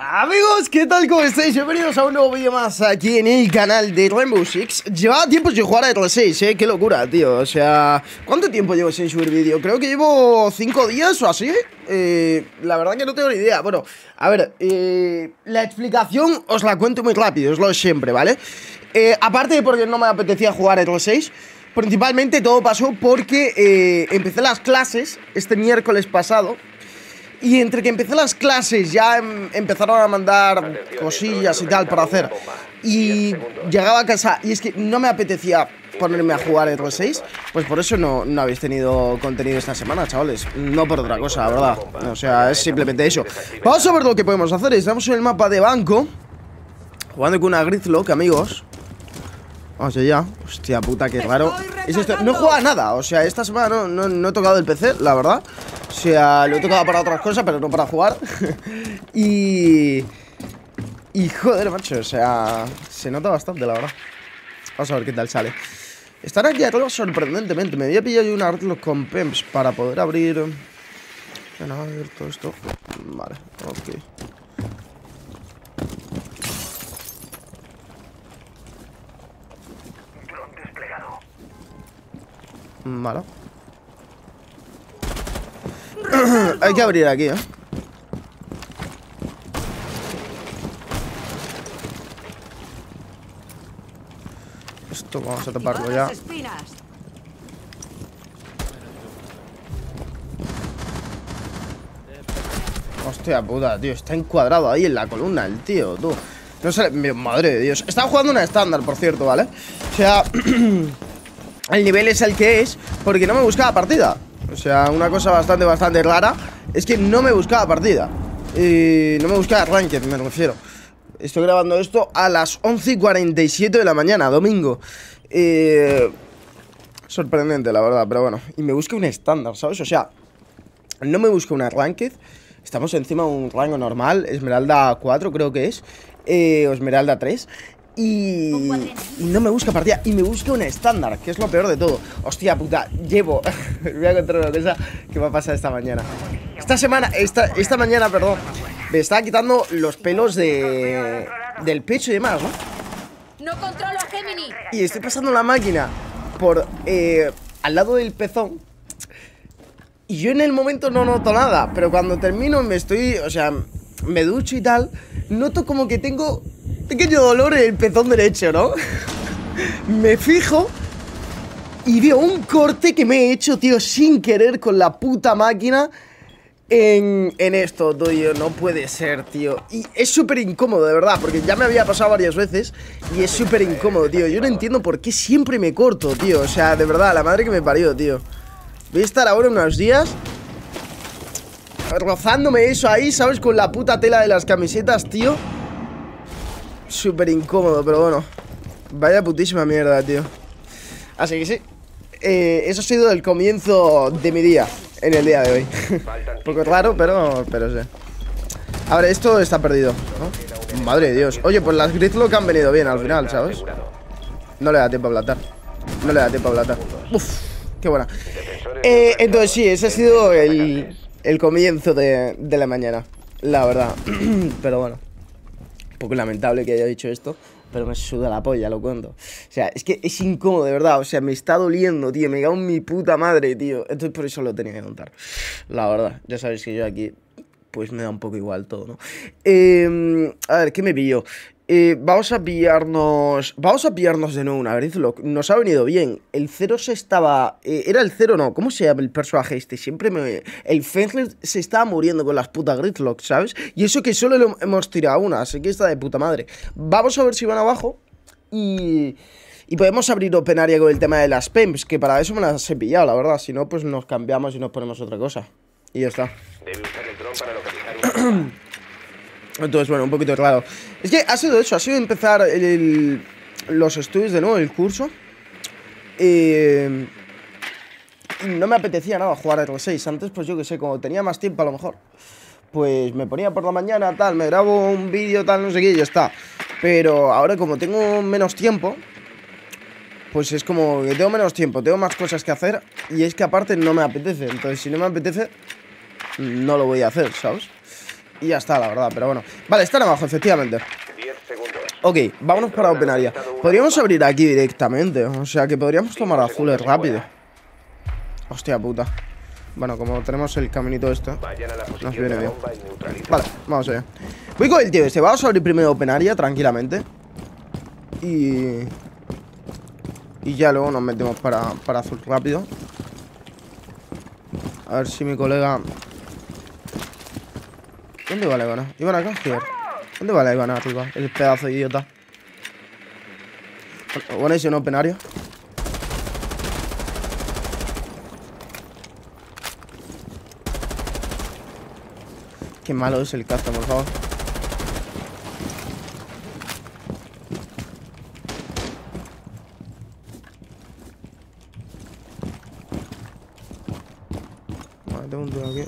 Amigos, ¿qué tal? ¿Cómo estáis? Bienvenidos a un nuevo vídeo más aquí en el canal de Rainbow Six. Llevaba tiempo sin jugar a R6, qué locura, tío. O sea, ¿cuánto tiempo llevo sin subir vídeo? Creo que llevo 5 días o así. La verdad que no tengo ni idea. Bueno, a ver, la explicación os la cuento muy rápido, es lo de siempre, ¿vale? Aparte de porque no me apetecía jugar a R6, principalmente todo pasó porque empecé las clases este miércoles pasado. Y entre que empecé las clases ya empezaron a mandar cosillas y tal para hacer. Y llegaba a casa y es que no me apetecía ponerme a jugar R6. Pues por eso no habéis tenido contenido esta semana, chavales. No por otra cosa, la verdad. O sea, es simplemente eso. Vamos a ver lo que podemos hacer. Estamos en el mapa de banco, jugando con una Gridlock, amigos. Vamos allá. Hostia puta, qué raro. No juega nada. O sea, esta semana no he tocado el PC, la verdad. O sea, lo he tocado para otras cosas, pero no para jugar. Y joder, macho, o sea, se nota bastante, la verdad. Vamos a ver qué tal sale. Están aquí arriba sorprendentemente. Me había pillado yo una Gridlock con PEMS para poder abrir. Bueno, a ver todo esto. Vale, ok. Vale. Hay que abrir aquí, Esto vamos a taparlo ya. Hostia puta, tío. Está encuadrado ahí en la columna el tío, tú. No sé, madre de Dios. Estaba jugando una estándar, por cierto, ¿vale? O sea, el nivel es el que es porque no me buscaba partida. O sea, una cosa bastante rara es que no me buscaba partida. No me buscaba ranked, me refiero. Estoy grabando esto a las 11:47 de la mañana, domingo. Sorprendente, la verdad, pero bueno. Y me busca un estándar, ¿sabes? O sea, no me busca una ranked. Estamos encima de un rango normal, Esmeralda 4 creo que es, o Esmeralda 3. Y no me busca partida, y me busca un estándar, que es lo peor de todo. Hostia puta, llevo voy a contar una cosa que me ha pasado esta mañana. Esta mañana, perdón, me estaba quitando los pelos del pecho y demás, ¿no? No controlo a Gemini. Y estoy pasando la máquina por al lado del pezón. Y yo en el momento no noto nada, pero cuando termino o sea, me ducho y tal, noto como que tengo pequeño dolor en el pezón derecho, ¿no? Me fijo y veo un corte que me he hecho, tío, sin querer con la puta máquina en esto, tío. No puede ser, tío. Y es súper incómodo, de verdad, porque ya me había pasado varias veces y es súper incómodo, tío. Yo no entiendo por qué siempre me corto, tío. O sea, de verdad, la madre que me parió, tío. Voy a estar ahora unos días rozándome eso ahí, ¿sabes? Con la puta tela de las camisetas, tío. Súper incómodo, pero bueno. Vaya putísima mierda, tío. Así que sí, eso ha sido el comienzo de mi día en el día de hoy. Un poco raro, pero sí. A ver, esto está perdido, ¿no? Madre de Dios. Oye, pues las Gridlock han venido bien al final, ¿sabes? No le da tiempo a blatar. No le da tiempo a blatar. Uf, qué buena. Entonces sí, ese ha sido el comienzo de la mañana, la verdad. Pero bueno, un poco lamentable que haya dicho esto, pero me suda la polla, lo cuento. O sea, es que es incómodo, de verdad. O sea, me está doliendo, tío. Me cago en mi puta madre, tío. Entonces por eso lo tenía que contar, la verdad. Ya sabéis que yo aquí, pues me da un poco igual todo, ¿no? A ver, ¿qué me pilló? Vamos a pillarnos de nuevo una Gridlock. Nos ha venido bien. El 0 se estaba... era el 0, no. ¿Cómo se llama el personaje este? El Fengler se estaba muriendo con las putas Gridlock, ¿sabes? Y eso que solo le hemos tirado una, así que está de puta madre. Vamos a ver si van abajo. Y podemos abrir Open Area con el tema de las PEMS, que para eso me las he pillado, la verdad. Si no, pues nos cambiamos y nos ponemos otra cosa. Y ya está. Debe usar el dron para localizar Entonces, bueno, un poquito raro. Es que ha sido eso, ha sido empezar los estudios de nuevo, el curso. Y no me apetecía nada jugar a R6. Antes, pues yo que sé, como tenía más tiempo a lo mejor, pues me ponía por la mañana, tal, me grabo un vídeo, tal, no sé qué, y ya está. Pero ahora como tengo menos tiempo, pues es como que tengo menos tiempo, tengo más cosas que hacer. Y es que aparte no me apetece. Entonces si no me apetece, no lo voy a hacer, ¿sabes? Y ya está, la verdad, pero bueno. Vale, están abajo, efectivamente. 10 segundos. Ok, vámonos para Open Area. Podríamos abrir aquí directamente. O sea, que podríamos tomar azules rápido. Hostia puta. Bueno, como tenemos el caminito este, Vayan a la nos posición viene de la bien. bomba y neutralizan. Vale, vamos allá. Voy con el tío este. Vamos a abrir primero Open Area, tranquilamente. Y ya luego nos metemos para azul rápido. A ver si mi colega... ¿Dónde va la Ivana? Ivana, acá, joder. ¿Dónde va la Ivana arriba? El pedazo de idiota. Bueno, ese no Open Area. Qué malo es el custom, por favor. Vale, tengo un tío aquí.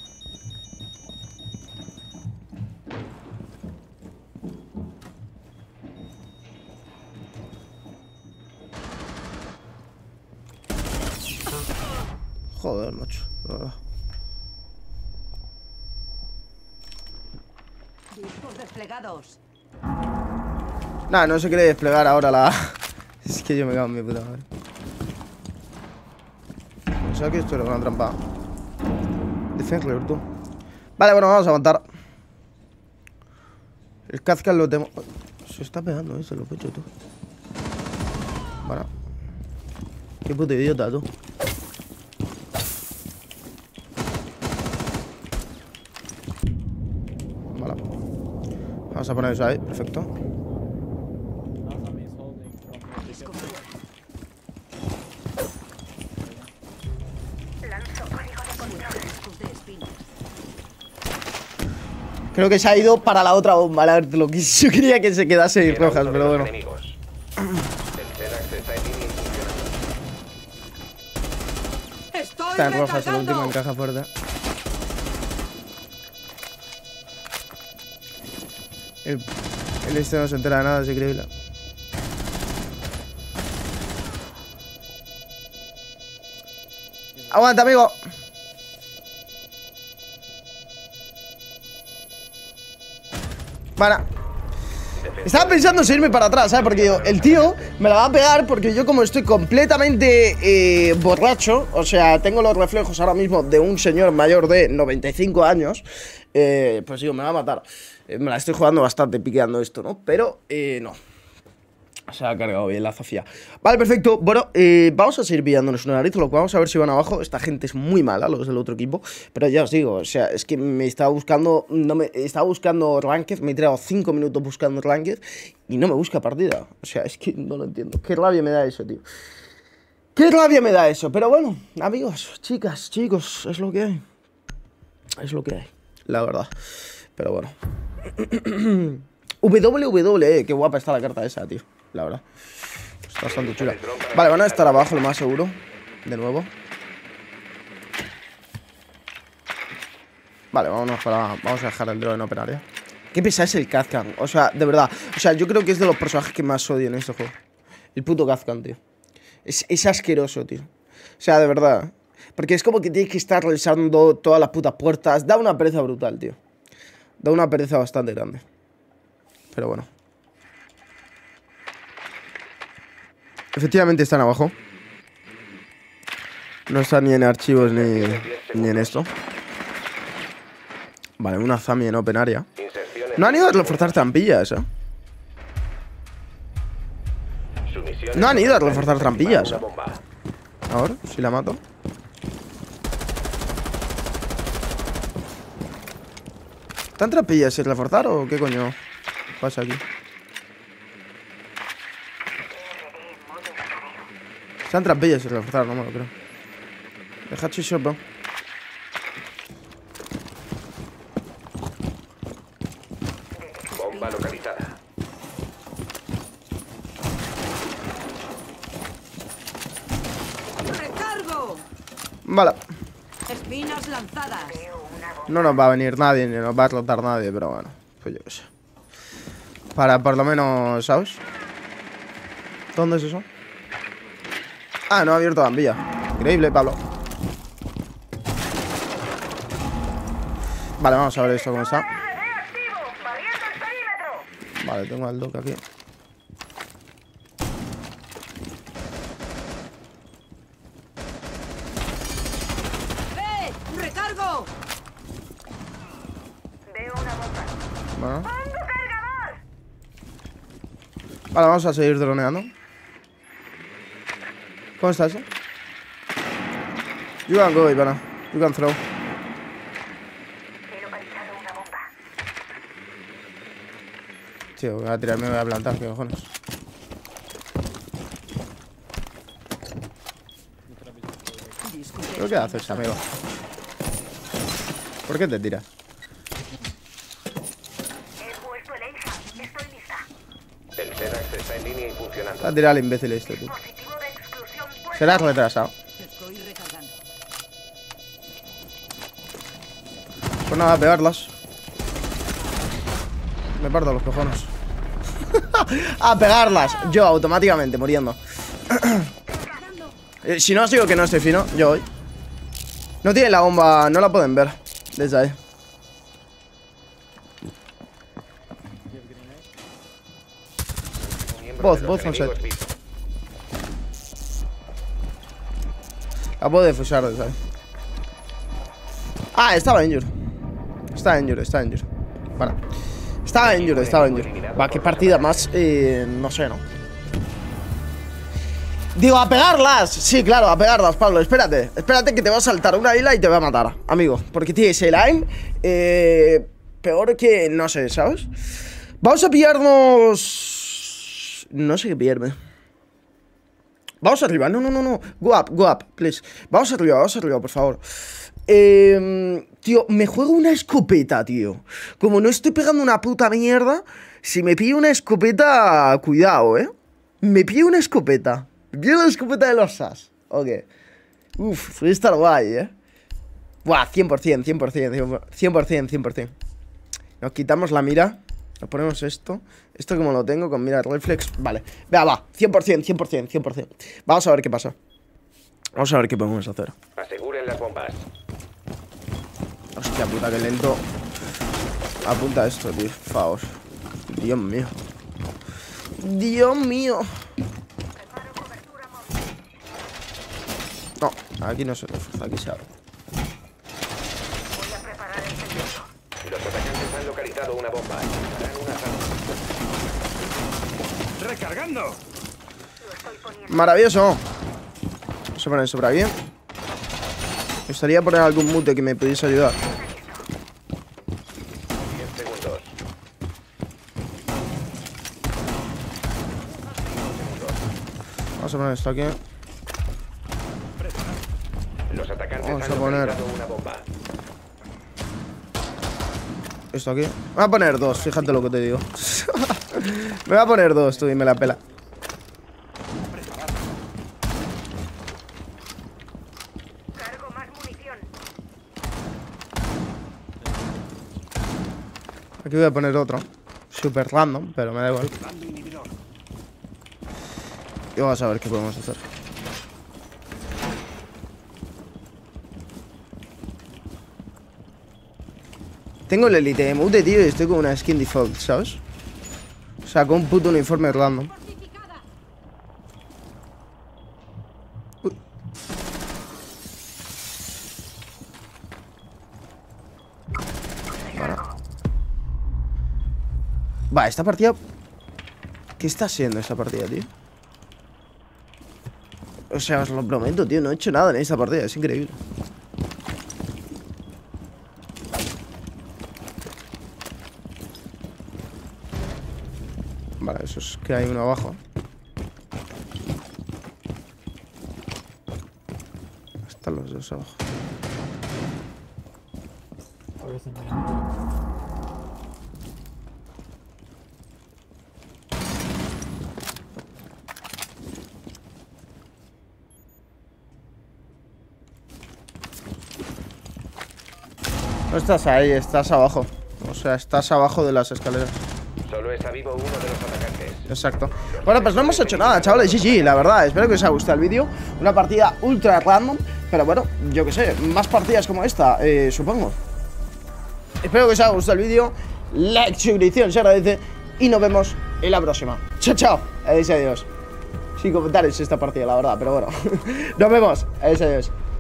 Joder, macho, la verdad. Discos desplegados. Nah, no se quiere desplegar ahora la... Es que yo me cago en mi puta madre. Pensaba que esto era una trampa. Defense tú. Vale, bueno, vamos a aguantar. El Kazkan lo tengo... Se está pegando eso, lo pecho, tú. Bueno. Qué puto idiota, tú. Vale. Vamos a poner eso ahí, perfecto. Creo que se ha ido para la otra bomba, la verdad. Yo quería que se quedase en rojas, pero bueno. El Xenax está en línea y funcionando. Estoy Está en rojas, el recargando. último encaja fuerte. El este no se entera de nada, es increíble. Aguanta, amigo. Para. Estaba pensando si irme para atrás, ¿sabes? Porque yo, el tío me la va a pegar porque yo como estoy completamente borracho, o sea, tengo los reflejos ahora mismo de un señor mayor de 95 años, pues digo, me va a matar. Me la estoy jugando bastante piqueando esto, ¿no? Pero, no. Se ha cargado bien la Zofía. Vale, perfecto. Bueno, vamos a seguir pillándonos una nariz. Lo que vamos a ver si van abajo. Esta gente es muy mala, los del otro equipo. Pero ya os digo, o sea, es que me estaba buscando. Estaba buscando Ranked. Me he tirado 5 minutos buscando Ranked. Y no me busca partida. O sea, es que no lo entiendo. Qué rabia me da eso, tío. Qué rabia me da eso. Pero bueno, amigos, chicas, chicos, es lo que hay. Es lo que hay, la verdad. Pero bueno. WWE, qué guapa está la carta esa, tío. La verdad. Está bastante chula. Vale, van a estar abajo, lo más seguro. De nuevo. Vale, vamos a dejar el drone en Open Area. Qué pesado es el Kazkan. O sea, de verdad. O sea, yo creo que es de los personajes que más odio en este juego. El puto Kazkan, tío. Es asqueroso, tío. O sea, de verdad. Porque es como que tienes que estar revisando todas las putas puertas. Da una pereza brutal, tío. Da una pereza bastante grande. Pero bueno. Efectivamente están abajo. No están ni en archivos ni en esto. Vale, una Zami en Open Area. No han ido a reforzar trampillas, ¿eh? No han ido a reforzar trampillas, ¿eh? A ver, si la mato. ¿Están trampillas sin reforzar o qué coño pasa aquí? Están trampillas sin reforzar, no me lo creo. Deja shot, bro. Bomba localizada. ¡Recargo! Vale. Espinas lanzadas. No nos va a venir nadie, ni nos va a rotar nadie, pero bueno, pues yo qué sé. Para por lo menos, ¿sabes? ¿Dónde es eso? Ah, no ha abierto la vía. Increíble, Pablo. Vale, vamos a ver esto cómo está. Vale, tengo al Doc aquí. ¡Recargo! Veo una bomba. Bueno. ¡Pongo cargador! Vale, vamos a seguir droneando. ¿Cómo está eso? You can go, Ivana. You can throw. He localizado una bomba. Tío, voy a tirarme, voy a plantar, qué cojones. ¿Pero qué haces, amigo? ¿Por qué te tiras? He puesto el Ace. Estoy lista. El Xenax está en línea y funcionando. Te ha tirado al imbécil este, tío. Positivo de exclusión puesto. Serás retrasado. Estoy recargando. Pues nada, a pegarlas. Me parto los cojones. A pegarlas. Yo automáticamente, muriendo. Si no os digo que no estoy fino, yo voy. No tiene la bomba, no la pueden ver desde ahí. Un miembro Both, de los both on enemigos site. visto. La puedo defusar desde ahí. Ah, estaba injured. Está injured. Para. Estaba injured. Va, qué partida más, no sé, ¿no? Digo, a pegarlas. Sí, claro, a pegarlas, Pablo. Espérate que te va a saltar una isla y te va a matar, amigo. Porque tienes el aim peor que, no sé, ¿sabes? Vamos a pillarnos... No sé qué pillarme. Vamos arriba, no. Go up, please. Vamos arriba, por favor. Tío, me juego una escopeta, tío. Como no estoy pegando una puta mierda, si me pillo una escopeta, cuidado, Me pillo una escopeta. Me pillo la escopeta de los SAS. Ok. Uf, voy a estar guay, Buah, 100%. Nos quitamos la mira. Nos ponemos esto. Esto como lo tengo con mira reflex. Vale. Vea, va. 100%. Vamos a ver qué pasa. Vamos a ver qué podemos hacer. Aseguren las bombas. Hostia puta, que lento. Apunta esto, tío. Por favor. Dios mío. No, aquí no se refuerza, aquí se abre. Voy a preparar el segundo. Los atacantes han localizado una bomba. Harán una trampa. ¡Recargando! Lo estoy poniendo. Maravilloso. Vamos a poner eso por aquí. Me gustaría poner algún mute que me pudiese ayudar. 10 segundos. Vamos a poner esto aquí. Los atacantes Vamos han a poner- localizado una bomba. Esto aquí. Me voy a poner dos, fíjate lo que te digo. Me voy a poner dos, tú, y me la pela. Cargo más munición. Aquí voy a poner otro. Super random, pero me da igual. Y vamos a ver qué podemos hacer. Tengo el Elite de mute, tío, y estoy con una skin default, ¿sabes? O sea, con un puto uniforme random. Uy. Bueno. Va, esta partida... ¿Qué está siendo esta partida, tío? O sea, os lo prometo, tío, no he hecho nada en esta partida, es increíble. Vale, eso es que hay uno abajo. Están los dos abajo. No estás ahí, estás abajo. O sea, estás abajo de las escaleras. Solo está vivo uno de los atacantes. Exacto. Bueno, pues no hemos hecho nada, chavales. Sí, la verdad. Espero que os haya gustado el vídeo. Una partida ultra random. Pero bueno, yo qué sé. Más partidas como esta, supongo. Espero que os haya gustado el vídeo. Like, suscripción, se agradece. Y nos vemos en la próxima. Chao, chao. Adiós, adiós. Sin comentarios esta partida, la verdad, pero bueno. Nos vemos. Adiós, adiós.